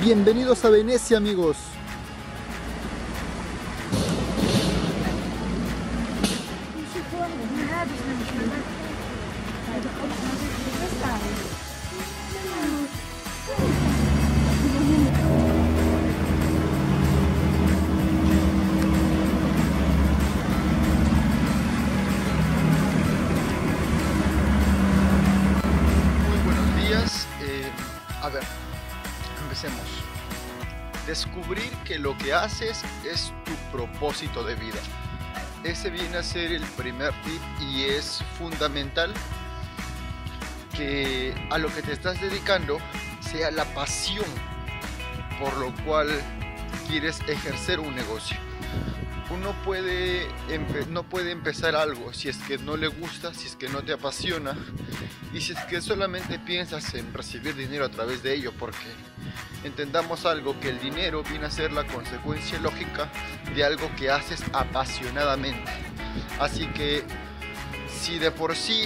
Bienvenidos a Venecia, amigos. A ver, empecemos. Descubrir que lo que haces es tu propósito de vida. Ese viene a ser el primer tip y es fundamental que a lo que te estás dedicando sea la pasión por lo cual quieres ejercer un negocio. Uno no puede empezar algo si es que no le gusta, si es que no te apasiona y si es que solamente piensas en recibir dinero a través de ello, porque entendamos algo, que el dinero viene a ser la consecuencia lógica de algo que haces apasionadamente. Así que si de por sí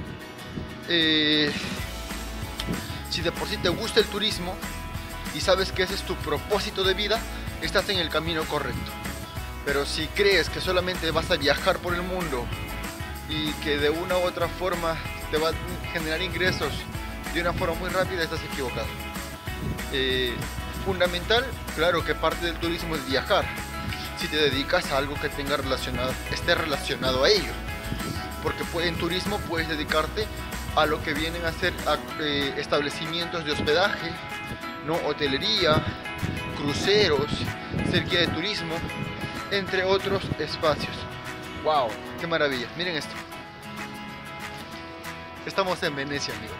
te gusta el turismo y sabes que ese es tu propósito de vida, estás en el camino correcto. Pero si crees que solamente vas a viajar por el mundo y que de una u otra forma te va a generar ingresos de una forma muy rápida, estás equivocado. Fundamental, claro que parte del turismo es viajar, si te dedicas a algo que esté relacionado a ello. Porque en turismo puedes dedicarte a lo que vienen a ser establecimientos de hospedaje, ¿no? Hotelería, cruceros, ser guía de turismo, entre otros espacios. ¡Wow! ¡Qué maravilla! Miren esto. Estamos en Venecia, amigos.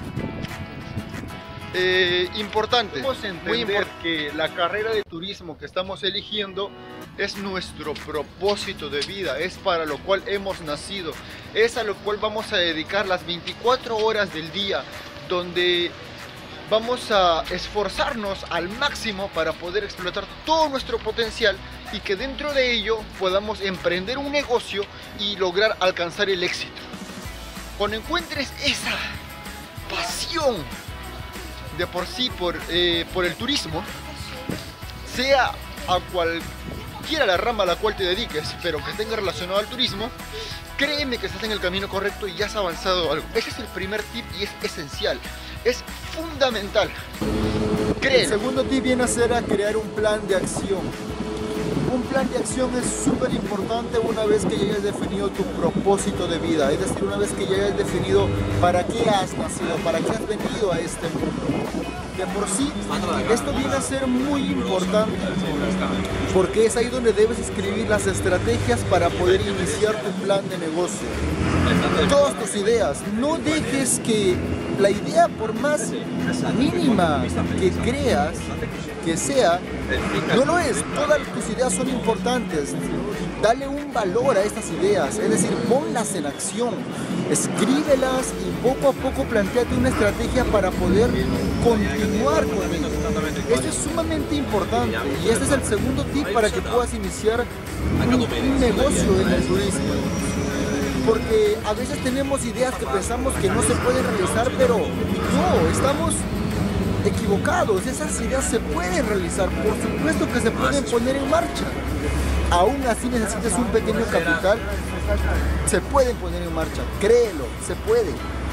Importante, muy importante, que la carrera de turismo que estamos eligiendo es nuestro propósito de vida, es para lo cual hemos nacido, es a lo cual vamos a dedicar las 24 horas del día, donde vamos a esforzarnos al máximo para poder explotar todo nuestro potencial y que dentro de ello podamos emprender un negocio y lograr alcanzar el éxito. Cuando encuentres esa pasión de por sí por el turismo, sea a cualquiera la rama a la cual te dediques, pero que tenga relacionado al turismo, créeme que estás en el camino correcto y ya has avanzado algo. Ese es el primer tip y es esencial, es fundamental. Créelo. El segundo tip viene a ser a crear un plan de acción. Un plan de acción es súper importante una vez que ya hayas definido tu propósito de vida, es decir, una vez que ya hayas definido para qué has nacido, para qué has venido a este mundo. De por sí, esto viene a ser muy importante, porque es ahí donde debes escribir las estrategias para poder iniciar tu plan de negocio. Todas tus ideas, no dejes que la idea, por más mínima que creas que sea, no lo es. Todas tus ideas son importantes. Dale un valor a estas ideas, es decir, ponlas en acción, escríbelas y poco a poco plantéate una estrategia para poder continuar con ello. Esto es sumamente importante y este es el segundo tip para que puedas iniciar un negocio en el turismo. Porque a veces tenemos ideas que pensamos que no se pueden realizar, pero no, estamos equivocados. Esas ideas se pueden realizar, por supuesto que se pueden poner en marcha. Aún así necesitas un pequeño capital, se pueden poner en marcha, créelo, se puede.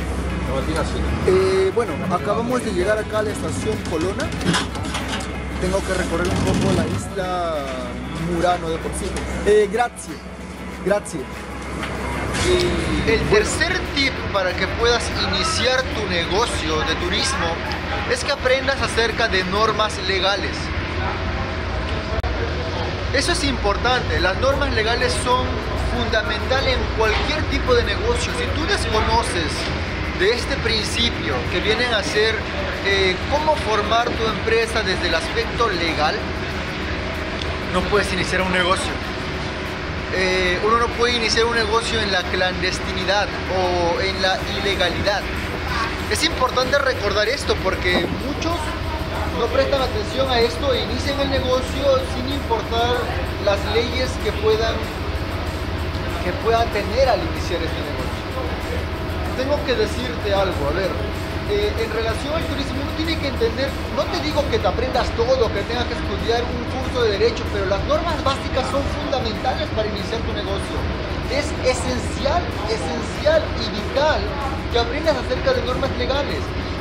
Bueno, acabamos de llegar acá a la estación Colonna. Tengo que recorrer un poco la isla Murano de por sí. Grazie. El tercer tip para que puedas iniciar tu negocio de turismo es que aprendas acerca de normas legales. Eso es importante, las normas legales son fundamentales en cualquier tipo de negocio. Si tú desconoces de este principio que vienen a ser cómo formar tu empresa desde el aspecto legal, no puedes iniciar un negocio. Uno no puede iniciar un negocio en la clandestinidad o en la ilegalidad. Es importante recordar esto porque muchos no prestan atención a esto e inician el negocio sin importar las leyes que puedan tener al iniciar este negocio. Tengo que decirte algo, a ver, en relación al turismo uno tiene que entender, no te digo que te aprendas todo, que tengas que estudiar un curso de derecho, pero las normas básicas son fundamentales para iniciar tu negocio. Es esencial y vital que aprendas acerca de normas legales.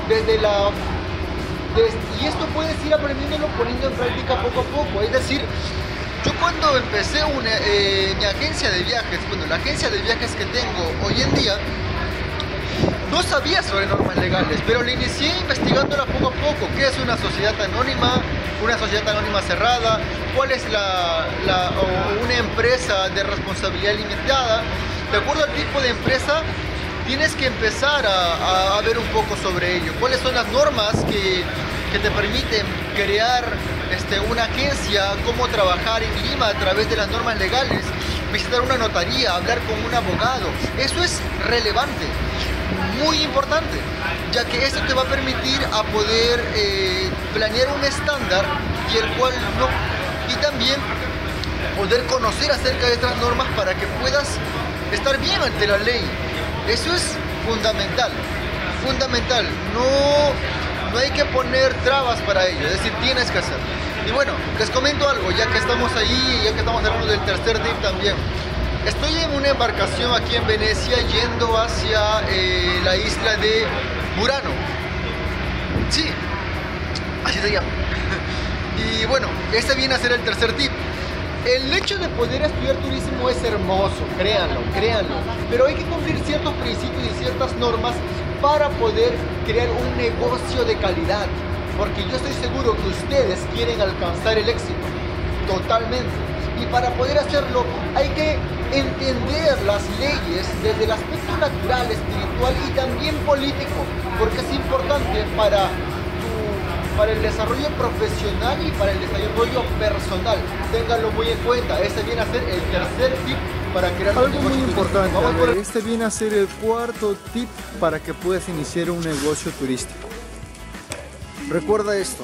Y esto puedes ir aprendiéndolo poniendo en práctica poco a poco. Es decir, yo cuando empecé mi agencia de viajes, bueno, la agencia de viajes que tengo hoy en día, no sabía sobre normas legales, pero le inicié investigándola poco a poco. ¿Qué es una sociedad anónima cerrada? ¿Cuál es una empresa de responsabilidad limitada? De acuerdo al tipo de empresa, tienes que empezar a ver un poco sobre ello. ¿Cuáles son las normas que te permiten crear una agencia? ¿Cómo trabajar en Lima a través de las normas legales? Visitar una notaría, hablar con un abogado. Eso es relevante, muy importante, ya que esto te va a permitir a poder planear un estándar y también poder conocer acerca de estas normas para que puedas estar bien ante la ley. Eso es fundamental. No hay que poner trabas para ello, es decir, tienes que hacer. Y bueno, les comento algo, ya que estamos ahí, ya que estamos hablando del tercer tip también. Estoy en una embarcación aquí en Venecia yendo hacia la isla de Burano. Sí, así se llama. Y bueno, este viene a ser el tercer tip. El hecho de poder estudiar turismo es hermoso, créanlo, pero hay que cumplir ciertos principios y ciertas normas para poder crear un negocio de calidad, porque yo estoy seguro que ustedes quieren alcanzar el éxito, totalmente, y para poder hacerlo hay que entender las leyes desde el aspecto natural, espiritual y también político, porque es importante para el desarrollo profesional y para el desarrollo personal. Ténganlo muy en cuenta. Este viene a ser el tercer tip para crear algo muy importante. Este viene a ser el cuarto tip para que puedas iniciar un negocio turístico. Recuerda esto: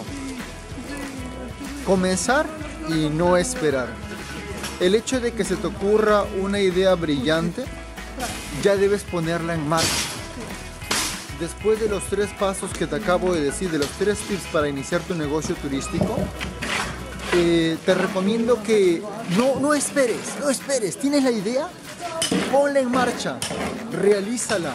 comenzar y no esperar. El hecho de que se te ocurra una idea brillante, ya debes ponerla en marcha. Después de los 3 pasos que te acabo de decir, de los 3 tips para iniciar tu negocio turístico, te recomiendo que no esperes. ¿Tienes la idea? Ponla en marcha, realízala.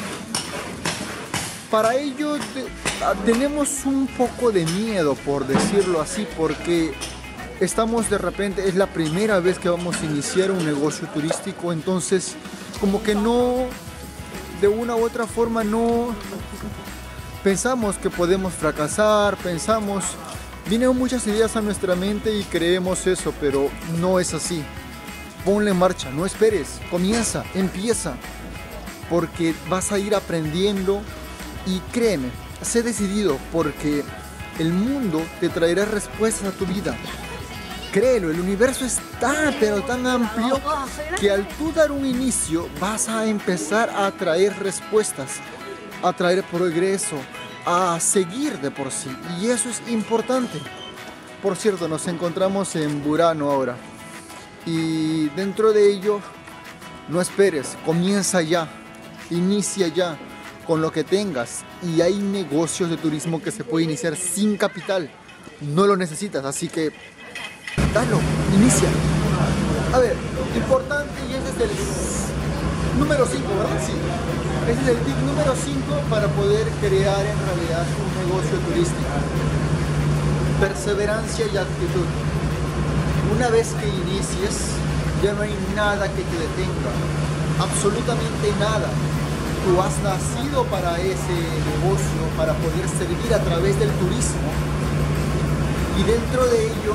Para ello tenemos un poco de miedo, por decirlo así, porque estamos de repente, es la primera vez que vamos a iniciar un negocio turístico, entonces como que no, de una u otra forma no pensamos que podemos fracasar, vienen muchas ideas a nuestra mente y creemos eso, pero no es así. Ponle en marcha, no esperes, empieza, porque vas a ir aprendiendo y créeme, sé decidido, porque el mundo te traerá respuestas a tu vida. Créelo, el universo es pero tan amplio que al tú dar un inicio vas a empezar a traer respuestas, a traer progreso, a seguir de por sí, y eso es importante. Por cierto, nos encontramos en Burano ahora y dentro de ello no esperes, comienza ya, inicia ya con lo que tengas, y hay negocios de turismo que se puede iniciar sin capital, no lo necesitas, así que dalo, inicia. A ver, importante, y ese es el número 5, ¿verdad? Sí. Ese es el tip número 5 para poder crear en realidad un negocio turístico. Perseverancia y actitud. Una vez que inicies, ya no hay nada que te detenga. Absolutamente nada. Tú has nacido para ese negocio, para poder servir a través del turismo. Y dentro de ello,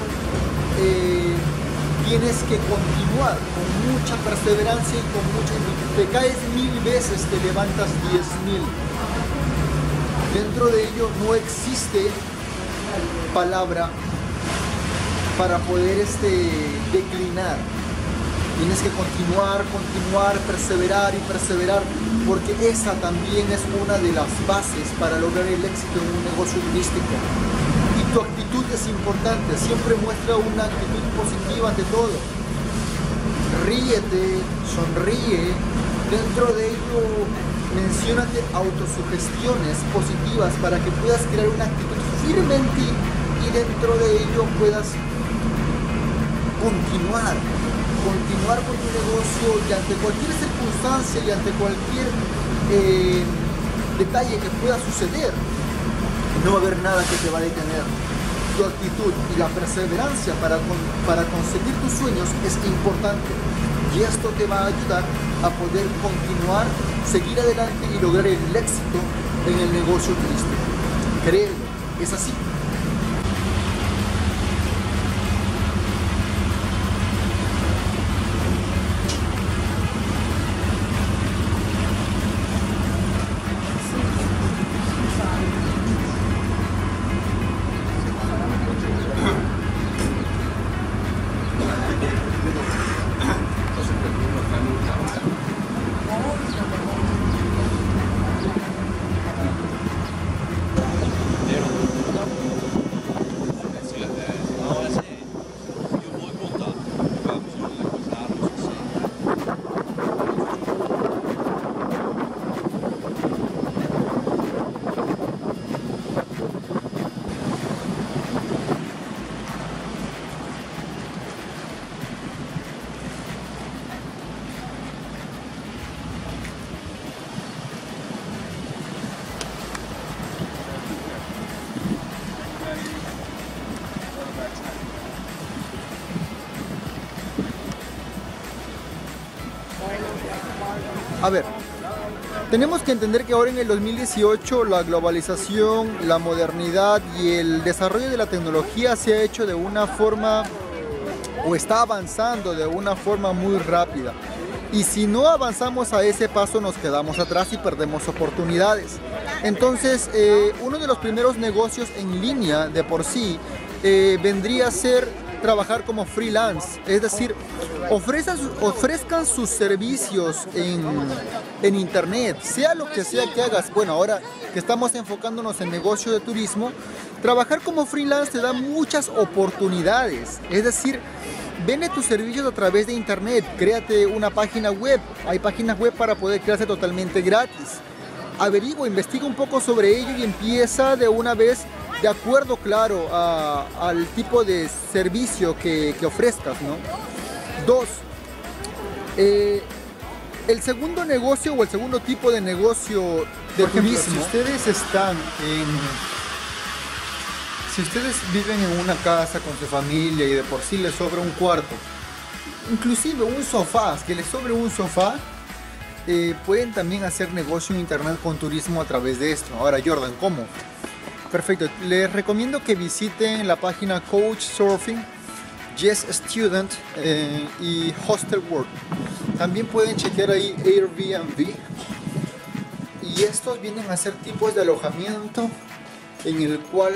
tienes que continuar con mucha perseverancia y con mucha... Te caes 1000 veces, te levantas 10.000. Dentro de ello no existe palabra para poder declinar. Tienes que continuar, perseverar y perseverar, porque esa también es una de las bases para lograr el éxito en un negocio turístico. Tu actitud es importante, siempre muestra una actitud positiva ante todo. Ríete, sonríe, dentro de ello menciónate autosugestiones positivas para que puedas crear una actitud firme en ti y dentro de ello puedas continuar con tu negocio y ante cualquier circunstancia y ante cualquier detalle que pueda suceder, no va a haber nada que te va a detener. Tu actitud y la perseverancia para conseguir tus sueños es importante y esto te va a ayudar a poder continuar, seguir adelante y lograr el éxito en el negocio turístico. Créelo, es así. A ver, tenemos que entender que ahora en el 2018 la globalización, la modernidad y el desarrollo de la tecnología se ha hecho de una forma, o está avanzando de una forma muy rápida. Y si no avanzamos a ese paso nos quedamos atrás y perdemos oportunidades. Entonces, uno de los primeros negocios en línea de por sí vendría a ser trabajar como freelance, es decir, ofrezcan sus servicios en internet, sea lo que sea que hagas. Bueno, ahora que estamos enfocándonos en negocio de turismo, trabajar como freelance te da muchas oportunidades, es decir, vende tus servicios a través de internet, créate una página web, hay páginas web para poder crearse totalmente gratis. Averigua, investiga un poco sobre ello y empieza de una vez de acuerdo, claro, al tipo de servicio que ofrezcas, ¿no? 2. El segundo negocio o el segundo tipo de negocio de turismo. Si ustedes viven en una casa con su familia y de por sí les sobra un cuarto, inclusive un sofá, que les sobre un sofá, pueden también hacer negocio en internet con turismo a través de esto. Ahora, Jordan, ¿cómo? Perfecto, les recomiendo que visiten la página Couchsurfing, Yes Student y Hostel World. También pueden chequear ahí Airbnb. Y estos vienen a ser tipos de alojamiento en el cual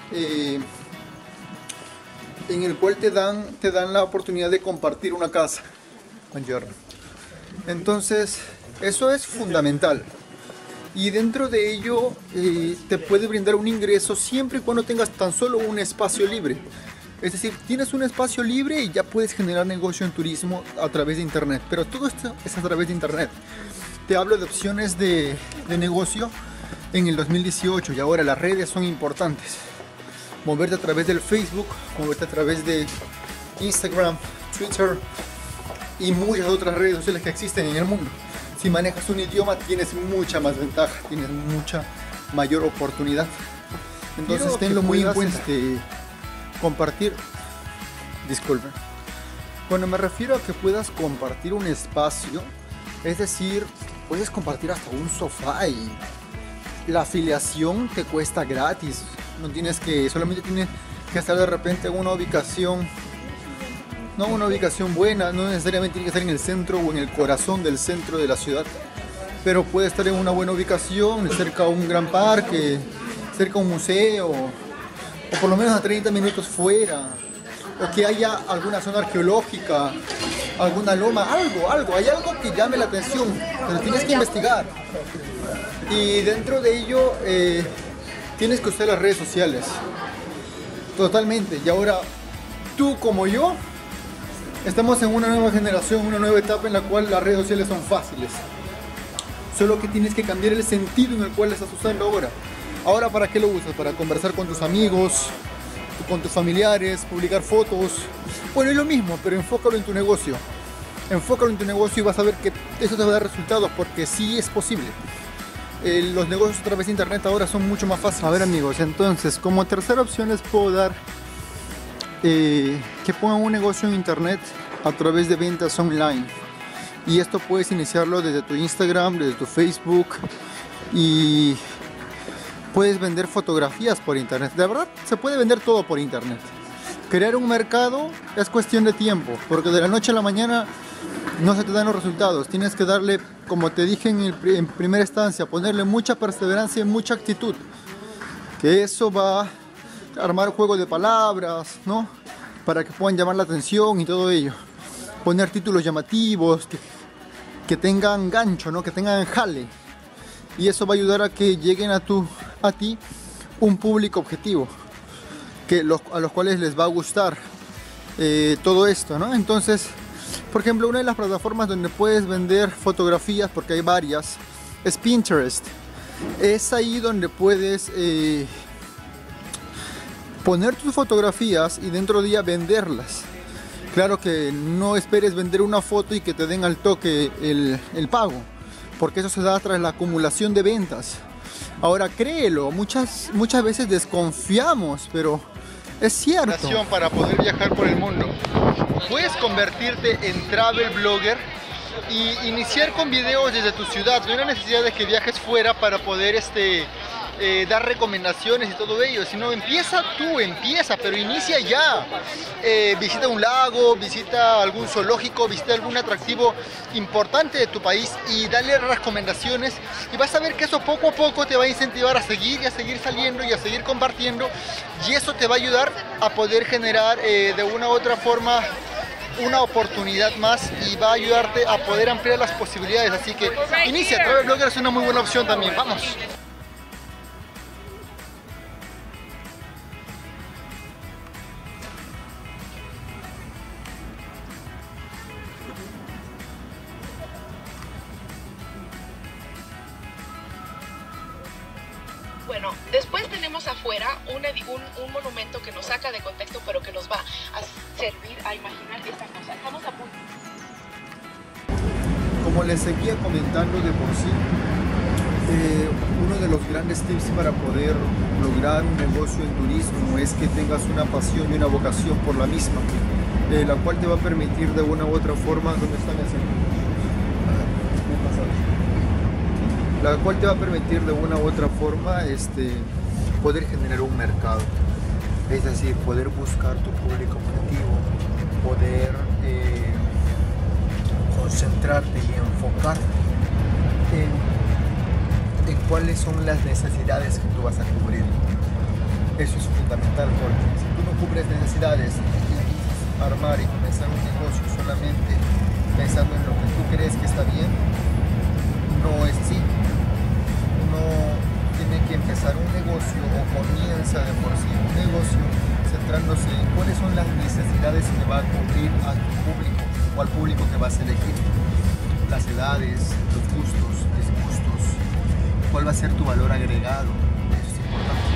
te dan la oportunidad de compartir una casa con Jordan. Entonces, eso es fundamental. Y dentro de ello te puede brindar un ingreso siempre y cuando tengas tan solo un espacio libre. Es decir, tienes un espacio libre y ya puedes generar negocio en turismo a través de internet. Pero todo esto es a través de internet. Te hablo de opciones de negocio en el 2018 y ahora las redes son importantes. Moverte a través del Facebook, moverte a través de Instagram, Twitter y muchas otras redes sociales que existen en el mundo. Si manejas un idioma tienes mucha más ventaja, tienes mucha mayor oportunidad. Entonces tenlo muy en cuenta. Compartir, disculpen, cuando me refiero a que puedas compartir un espacio, es decir, puedes compartir hasta un sofá y la afiliación te cuesta gratis. No tienes que, solamente tienes que estar de repente en una ubicación, no una ubicación buena, no necesariamente tiene que estar en el centro o en el corazón del centro de la ciudad, pero puede estar en una buena ubicación, cerca a un gran parque, cerca a un museo, o por lo menos a 30 minutos fuera, o que haya alguna zona arqueológica, alguna loma, hay algo que llame la atención, pero tienes que investigar. Y dentro de ello tienes que usar las redes sociales, totalmente. Y ahora, tú como yo, estamos en una nueva generación, una nueva etapa en la cual las redes sociales son fáciles. solo que tienes que cambiar el sentido en el cual lo estás usando ahora. Ahora, ¿para qué lo usas? Para conversar con tus amigos, con tus familiares, publicar fotos. Bueno, es lo mismo, pero enfócalo en tu negocio. Enfócalo en tu negocio y vas a ver que eso te va a dar resultados, porque sí es posible. Los negocios a través de internet ahora son mucho más fáciles. A ver, amigos, entonces como tercera opción les puedo dar que pongan un negocio en internet a través de ventas online. Y esto puedes iniciarlo desde tu Instagram, desde tu Facebook, y puedes vender fotografías por internet. De verdad, se puede vender todo por internet. Crear un mercado es cuestión de tiempo, porque de la noche a la mañana no se te dan los resultados. Tienes que darle, como te dije en primera instancia, ponerle mucha perseverancia y mucha actitud. Que eso va a armar juego de palabras, ¿no? Para que puedan llamar la atención y todo ello. Poner títulos llamativos, que tengan gancho, ¿no? Que tengan jale. Y eso va a ayudar a que lleguen a ti un público objetivo, a los cuales les va a gustar todo esto, ¿no? Entonces, por ejemplo, una de las plataformas donde puedes vender fotografías, porque hay varias, es Pinterest. Es ahí donde puedes poner tus fotografías y dentro de día venderlas. Claro que no esperes vender una foto y que te den al toque el pago, porque eso se da tras la acumulación de ventas. Ahora, créelo, muchas veces desconfiamos, pero es cierto. Para poder viajar por el mundo. Puedes convertirte en travel blogger y iniciar con videos desde tu ciudad. No hay necesidad de que viajes fuera para poder dar recomendaciones y todo ello, sino empieza, pero inicia ya. Visita un lago, visita algún zoológico, visita algún atractivo importante de tu país y dale recomendaciones, y vas a ver que eso poco a poco te va a incentivar a seguir y a seguir saliendo y a seguir compartiendo, y eso te va a ayudar a poder generar de una u otra forma una oportunidad más, y va a ayudarte a poder ampliar las posibilidades. Así que inicia, Travel Blogger es una muy buena opción también. ¡Vamos! Bueno, después tenemos afuera un monumento que nos saca de contexto, pero que nos va a servir a imaginar esta cosa. Estamos a punto. Como les seguía comentando de por sí, uno de los grandes tips para poder lograr un negocio en turismo es que tengas una pasión y una vocación por la misma, la cual te va a permitir de una u otra forma, ¿dónde están la cual te va a permitir de una u otra forma poder generar un mercado, es decir, poder buscar tu público objetivo, poder concentrarte y enfocarte en cuáles son las necesidades que tú vas a cubrir. Eso es fundamental, porque si tú no cubres necesidades y armar y comenzar un negocio solamente pensando en lo que tú crees que está bien, no es así. Tiene que empezar un negocio, o comienza de por sí un negocio centrándose en cuáles son las necesidades que va a cubrir a tu público o al público que vas a elegir, las edades, los gustos, disgustos, cuál va a ser tu valor agregado. Eso es importante.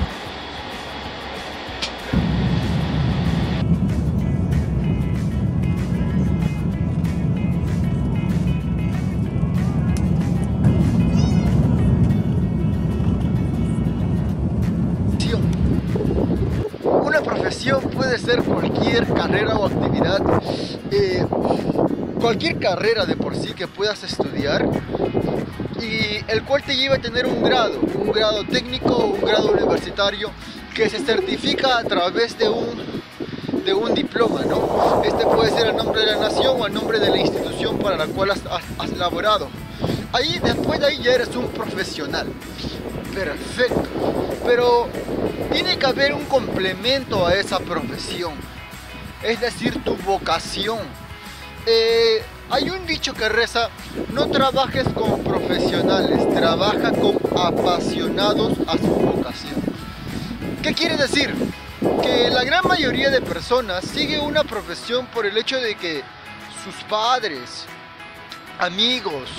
Puede ser cualquier carrera o actividad, cualquier carrera de por sí que puedas estudiar, y el cual te lleva a tener un grado técnico o un grado universitario que se certifica a través de un diploma, ¿no? Este puede ser el nombre de la nación o el nombre de la institución para la cual has laborado. Después de ahí ya eres un profesional. Perfecto, pero tiene que haber un complemento a esa profesión, es decir, tu vocación. Hay un dicho que reza: no trabajes con profesionales, trabaja con apasionados a su vocación. ¿Qué quiere decir? Que la gran mayoría de personas sigue una profesión por el hecho de que sus padres, amigos,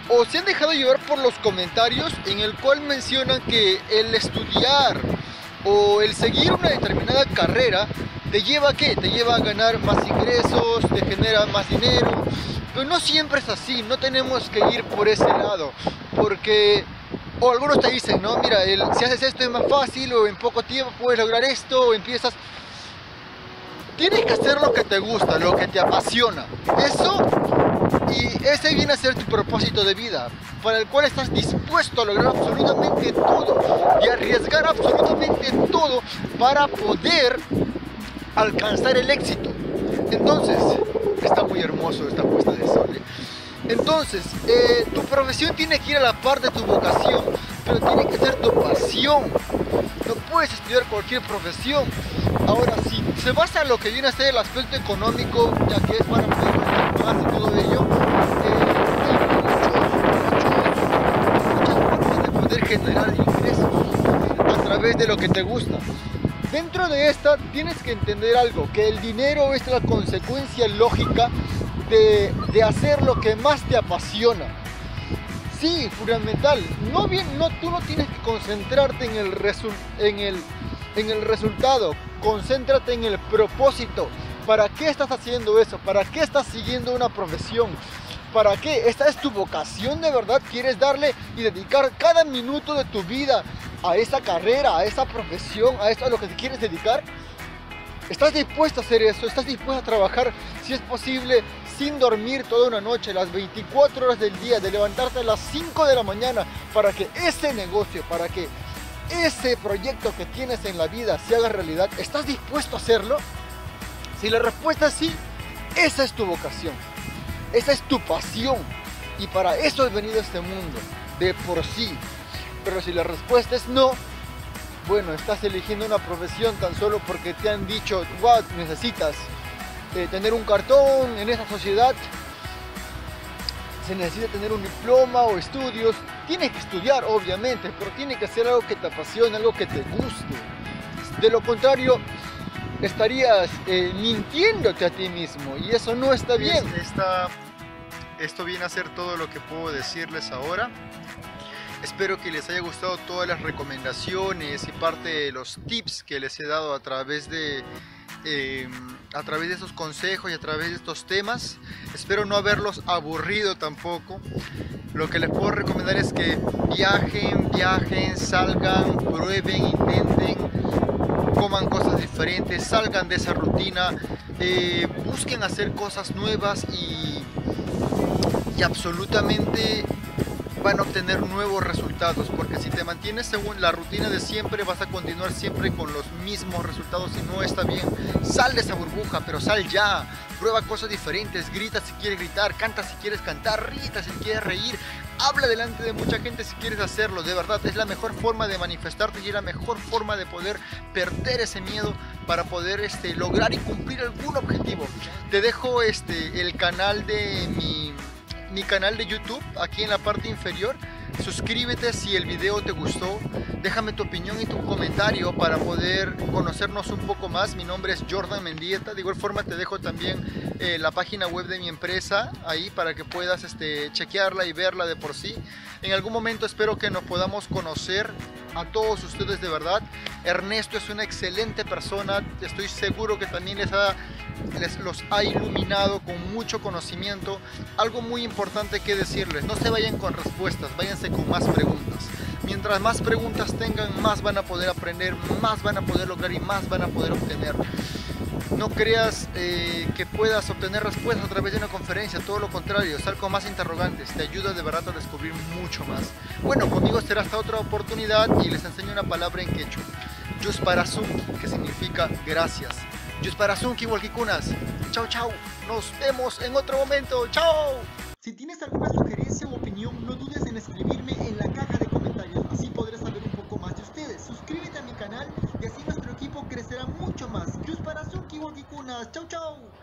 o se han dejado llevar por los comentarios en el cual mencionan que el estudiar o el seguir una determinada carrera te lleva a ¿qué? Te lleva a ganar más ingresos, te genera más dinero, pero no siempre es así, no tenemos que ir por ese lado, porque o algunos te dicen, no, mira, si haces esto es más fácil, o en poco tiempo puedes lograr esto, o empiezas. Tienes que hacer lo que te gusta, lo que te apasiona. Eso, y ese viene a ser tu propósito de vida, para el cual estás dispuesto a lograr absolutamente todo y arriesgar absolutamente todo para poder alcanzar el éxito. Entonces, está muy hermoso esta puesta de sol. Entonces, tu profesión tiene que ir a la par de tu vocación, pero tiene que ser tu pasión. No puedes estudiar cualquier profesión. Ahora, si se basa en lo que viene a ser el aspecto económico, ya que es para poder ganar más y todo ello, hay muchas formas de poder generar ingresos a través de lo que te gusta. Dentro de esta tienes que entender algo, que el dinero es la consecuencia lógica de hacer lo que más te apasiona. Sí, fundamental. Tú no tienes que concentrarte en el resultado. Concéntrate en el propósito. ¿Para qué estás haciendo eso? ¿Para qué estás siguiendo una profesión? ¿Para qué? ¿Esta es tu vocación de verdad? ¿Quieres darle y dedicar cada minuto de tu vida a esa carrera, a esa profesión, a eso a lo que te quieres dedicar? ¿Estás dispuesto a hacer eso? ¿Estás dispuesto a trabajar, si es posible, sin dormir toda una noche, las 24 horas del día, de levantarte a las 5 de la mañana para que ese negocio, para que ese proyecto que tienes en la vida se haga realidad? ¿Estás dispuesto a hacerlo? Si la respuesta es sí, esa es tu vocación, esa es tu pasión, y para eso has venido a este mundo, de por sí. Pero si la respuesta es no, bueno, estás eligiendo una profesión tan solo porque te han dicho, wow, necesitas tener un cartón en esa sociedad, se necesita tener un diploma o estudios. Tienes que estudiar, obviamente, pero tiene que ser algo que te apasione, algo que te guste. De lo contrario, estarías mintiéndote a ti mismo, y eso no está bien. Esto viene a ser todo lo que puedo decirles ahora. Espero que les haya gustado todas las recomendaciones y parte de los tips que les he dado a través de esos consejos y a través de estos temas. Espero no haberlos aburrido tampoco. Lo que les puedo recomendar es que viajen, salgan, prueben, intenten, coman cosas diferentes, salgan de esa rutina, busquen hacer cosas nuevas y absolutamente van a obtener nuevos resultados, porque si te mantienes según la rutina de siempre, vas a continuar siempre con los mismos resultados y no está bien. Sal de esa burbuja, pero sal ya, prueba cosas diferentes, grita si quieres gritar, canta si quieres cantar, ríe si quieres reír, habla delante de mucha gente si quieres hacerlo. De verdad, es la mejor forma de manifestarte y es la mejor forma de poder perder ese miedo para poder lograr y cumplir algún objetivo. Te dejo el canal de mi canal de YouTube aquí en la parte inferior. Suscríbete si el video te gustó, déjame tu opinión y tu comentario para poder conocernos un poco más. Mi nombre es Jordan Mendieta. De igual forma te dejo también la página web de mi empresa ahí para que puedas chequearla y verla de por sí. En algún momento espero que nos podamos conocer a todos ustedes de verdad. Ernesto es una excelente persona, estoy seguro que también los ha iluminado con mucho conocimiento. Algo muy importante que decirles: no se vayan con respuestas, váyanse con más preguntas. Mientras más preguntas tengan, más van a poder aprender, más van a poder lograr y más van a poder obtener. No creas que puedas obtener respuestas a través de una conferencia, todo lo contrario, sal con más interrogantes, te ayuda de verdad a descubrir mucho más. Bueno, conmigo será hasta otra oportunidad y les enseño una palabra en quechua, Yusparazunki, que significa gracias. Yusparazunki, Walkikunas. Chao, chao. Nos vemos en otro momento. Chao. Si tienes alguna sugerencia u opinión, no dudes en escribirme en la caja de comentarios, así podré saber un poco más de ustedes. Suscríbete a mi canal y así nuestro equipo crecerá mucho más. Yusparazunki, Walkikunas. Chao, chao.